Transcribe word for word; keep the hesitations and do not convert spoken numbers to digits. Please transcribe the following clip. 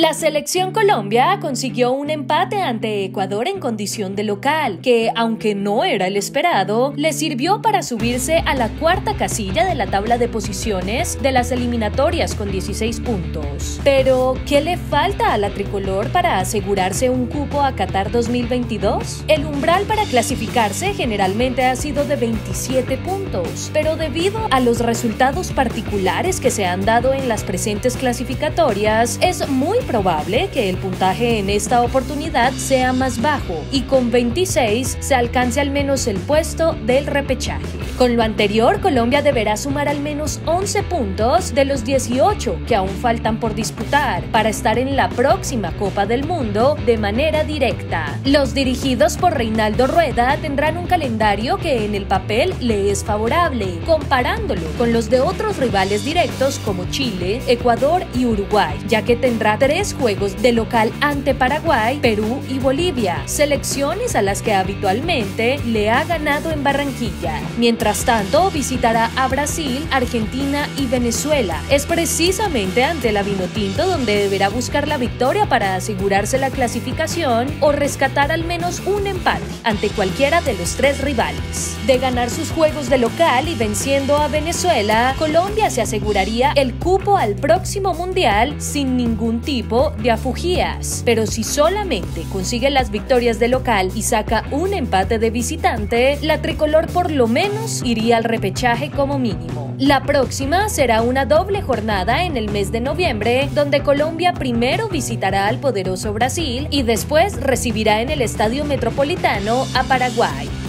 La selección Colombia consiguió un empate ante Ecuador en condición de local, que, aunque no era el esperado, le sirvió para subirse a la cuarta casilla de la tabla de posiciones de las eliminatorias con dieciséis puntos. Pero, ¿qué le falta a la tricolor para asegurarse un cupo a Qatar dos mil veintidós? El umbral para clasificarse generalmente ha sido de veintisiete puntos, pero debido a los resultados particulares que se han dado en las presentes clasificatorias, es muy probable que el puntaje en esta oportunidad sea más bajo y con veintiséis se alcance al menos el puesto del repechaje. Con lo anterior, Colombia deberá sumar al menos once puntos de los dieciocho que aún faltan por disputar para estar en la próxima Copa del Mundo de manera directa. Los dirigidos por Reinaldo Rueda tendrán un calendario que en el papel le es favorable, comparándolo con los de otros rivales directos como Chile, Ecuador y Uruguay, ya que tendrá tres juegos de local ante Paraguay, Perú y Bolivia, selecciones a las que habitualmente le ha ganado en Barranquilla. Mientras tanto, visitará a Brasil, Argentina y Venezuela. Es precisamente ante la Vinotinto donde deberá buscar la victoria para asegurarse la clasificación o rescatar al menos un empate ante cualquiera de los tres rivales. De ganar sus juegos de local y venciendo a Venezuela, Colombia se aseguraría el cupo al próximo Mundial sin ningún tipo de afugias. Pero si solamente consigue las victorias de local y saca un empate de visitante, la tricolor por lo menos iría al repechaje como mínimo. La próxima será una doble jornada en el mes de noviembre, donde Colombia primero visitará al poderoso Brasil y después recibirá en el Estadio Metropolitano a Paraguay.